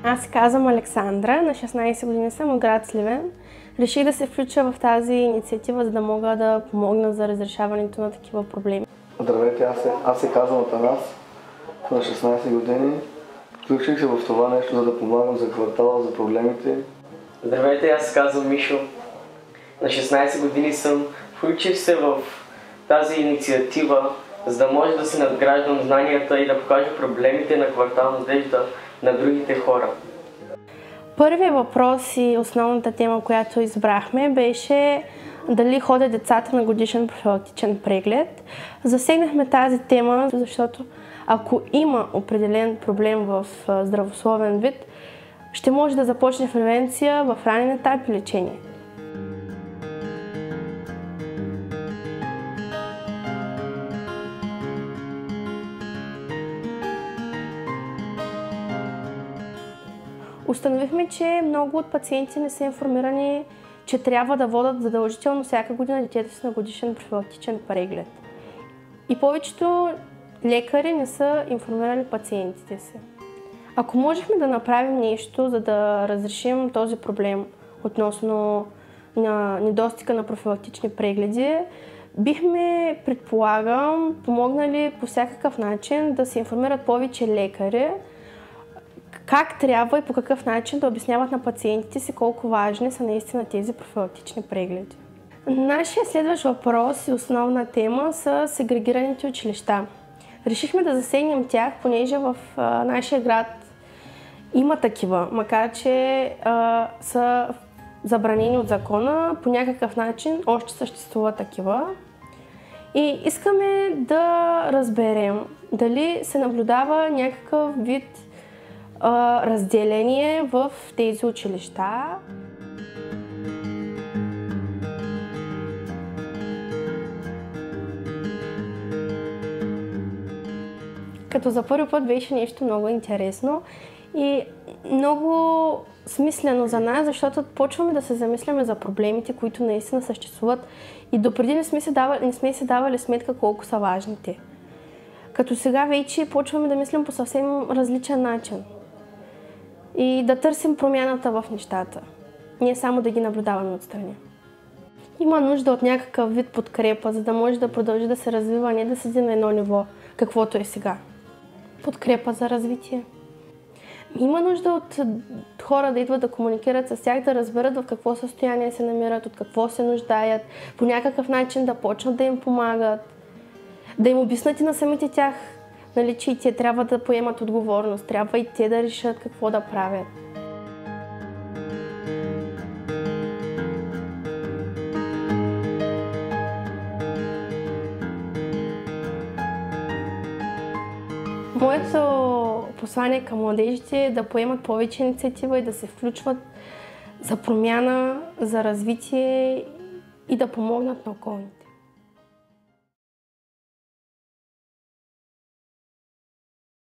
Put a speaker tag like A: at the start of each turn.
A: Аз се казвам Александра, на 16 години съм от град Сливен. Реших да се включа в тази инициатива, за да мога да помогна за разрешаването на такива проблеми.
B: Здравейте, аз се казвам Атанас, съм на 16 години. Включих се в това нещо, за да помагам за квартала, за проблемите.
C: Здравейте, аз се казвам Мишо. На 16 години съм. Включих се в тази инициатива, за да може да се надграждам знанията и да покажа проблемите на квартал Надежда на другите хора.
A: Първият въпрос и основната тема, която избрахме, беше дали ходят децата на годишен профилактичен преглед. Засегнахме тази тема, защото ако има определен проблем в здравословен вид, ще може да започне превенция в ранен етап и лечение. Установихме, че много от пациентите не са информирани, че трябва да водят задължително всяка година детето си на годишен профилактичен преглед. И повечето лекари не са информирали пациентите си. Ако можехме да направим нещо, за да разрешим този проблем относно недостига на профилактични прегледи, бихме, предполагам, помогнали по всякакъв начин да се информират повече лекари, как трябва и по какъв начин да обясняват на пациентите си колко важни са наистина тези профилактични прегледи. Нашия следващ въпрос и основна тема са сегрегираните училища. Решихме да засегнем тях, понеже в нашия град има такива, макар че са забранени от закона, по някакъв начин още съществуват такива. И искаме да разберем дали се наблюдава някакъв вид разделение в тези училища. Като за първи път беше нещо много интересно и много смислено за нас, защото почваме да се замисляме за проблемите, които наистина съществуват и допреди не сме си давали сметка колко са важните. Като сега вече почваме да мислим по съвсем различен начин и да търсим промяната в нещата, не само да ги наблюдаваме отстрани. Има нужда от някакъв вид подкрепа, за да може да продължи да се развива, не да седи на едно ниво, каквото е сега. Подкрепа за развитие. Има нужда от хора да идват да комуникират с тях, да разберат в какво състояние се намират, от какво се нуждаят, по някакъв начин да почнат да им помагат, да им обяснат и на самите тях, нали, че и те трябва да поемат отговорност, трябва и те да решат какво да правят. Моето послание към младежите е да поемат повече инициатива и да се включват за промяна, за развитие и да помогнат на околните.